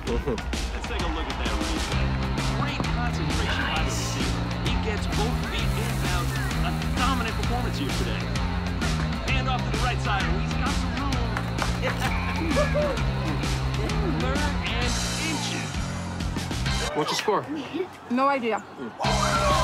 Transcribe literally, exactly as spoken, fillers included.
Let's take a look at that replay. Great concentration by the receiver. He gets both feet inbound. A dominant performance here today. Hand off to the right side. Oh, he's got some room. Third and inches. What's your score? No idea.